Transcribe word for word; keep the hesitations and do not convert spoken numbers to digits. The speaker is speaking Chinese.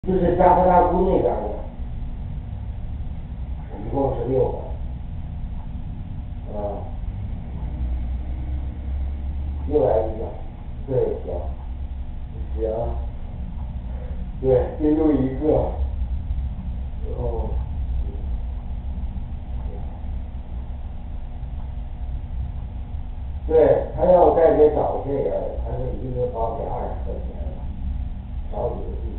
就是加特大姑那边的，一共是六个。啊，又来一个，对，行，行，对，这又一个，哦，对，他要再给找这个，他是一个八百二十块钱，找几个。